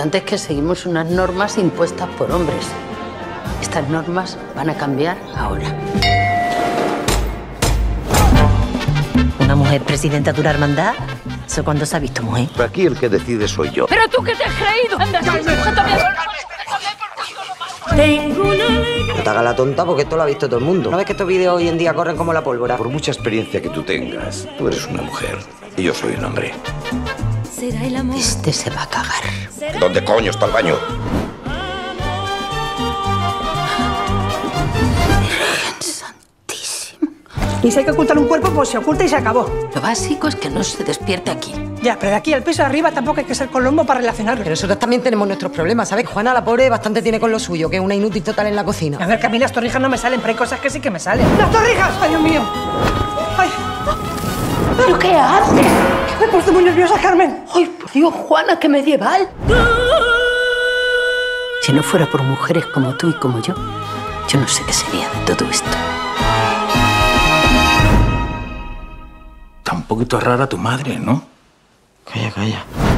importante es que seguimos unas normas impuestas por hombres. Estas normas van a cambiar ahora. ¿Una mujer presidenta de una hermandad? ¿Eso cuándo se ha visto, mujer? Aquí el que decide soy yo. ¿Pero tú qué te has creído? ¡Anda, No te hagas la tonta porque esto lo ha visto todo el mundo. ¿No ves que estos vídeos hoy en día corren como la pólvora? Por mucha experiencia que tú tengas, tú eres una mujer y yo soy un hombre. Este se va a cagar. ¿Dónde coño está el baño? Virgen santísima. Y si hay que ocultar un cuerpo, pues se oculta y se acabó. Lo básico es que no se despierte aquí. Ya, pero de aquí al piso de arriba tampoco hay que ser colombo para relacionarlo. Pero nosotros también tenemos nuestros problemas, ¿sabes? Juana, la pobre, bastante tiene con lo suyo, que es una inútil total en la cocina. A ver, que a mí las torrijas no me salen, pero hay cosas que sí que me salen. ¡Las torrijas! ¡Ay, Dios mío! ¡Ay! ¿Pero qué haces? Me he puesto muy nerviosa, Carmen. ¡Ay, por Dios, Juana, qué medieval! Si no fuera por mujeres como tú y como yo no sé qué sería de todo esto. Está un poquito rara tu madre, ¿no? Calla, calla.